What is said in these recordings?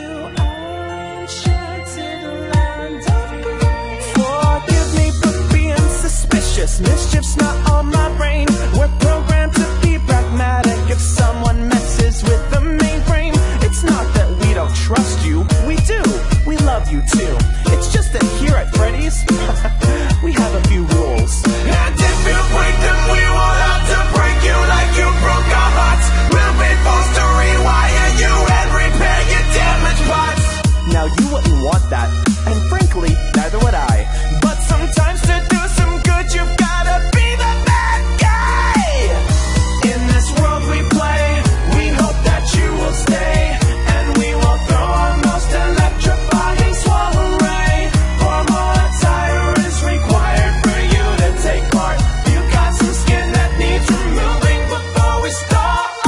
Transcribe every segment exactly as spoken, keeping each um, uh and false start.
our enchanted land of grace. Forgive me for being suspicious, mischief's not on my brain. We're programmed to be pragmatic. If someone messes with the mainframe, it's not that we don't trust you, we do, we love you too. It's just that here at Freddy's, we have a few rules. And if you break them, we will have to break you like you broke our hearts. We'll be forced to rewire you and repair your damaged parts. Now you wouldn't want that, and frankly, neither would I. But sometimes to do some good, you've gotta be the bad guy. In this world we play, we hope that you will stay, and we will throw our most electrifying swallow ray. Four more attire is required for you to take part. You got some skin that needs removing before we start.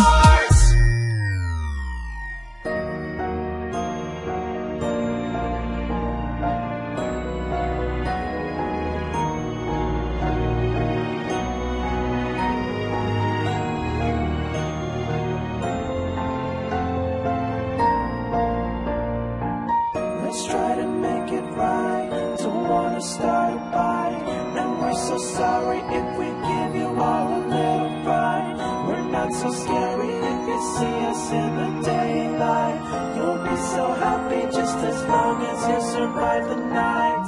Let's try to make it right. Don't wanna start a fight, and we're so sorry if we give you all a little fright. We're not so scary if you see us in the daylight. You'll be so happy just as long as you survive the night.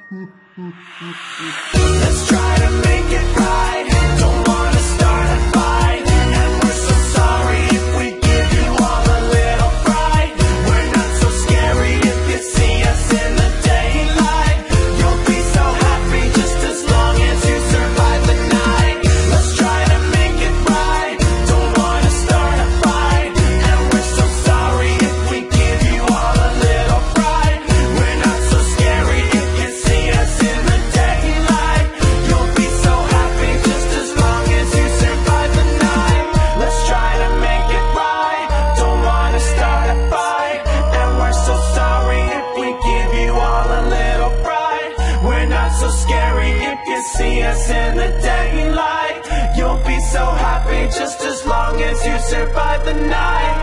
Let's try to make it right. Don't wanna start a fight, and we're so sorry if we give you all a little fright. We're not so scary if you see us in the daylight. You'll be so happy just as long as you survive the night. Let's try to make it right. Don't wanna start a fight, and we're so sorry if we give you all a little fright. We're not so scary if you see us in the daylight. You'll be so happy just as long as you survive the night. Let's try to make it right. Don't wanna start a fight, and we're so sorry if we give you all a little fright. We're not so scary if you see us in the daylight. You'll be so happy just as long as you survive the night.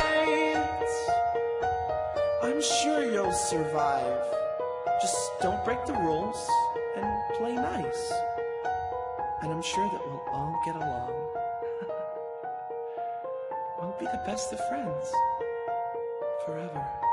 I'm sure you'll survive. Just don't break the rules and play nice. And I'm sure that we'll all get along. We'll be the best of friends forever.